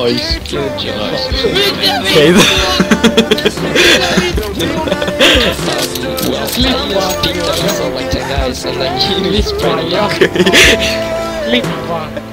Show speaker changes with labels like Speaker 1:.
Speaker 1: Nice, good job.
Speaker 2: Okay.
Speaker 1: Well, sleep one, so like 10 guys, and then you spray down.
Speaker 2: Okay.
Speaker 3: Sleep one.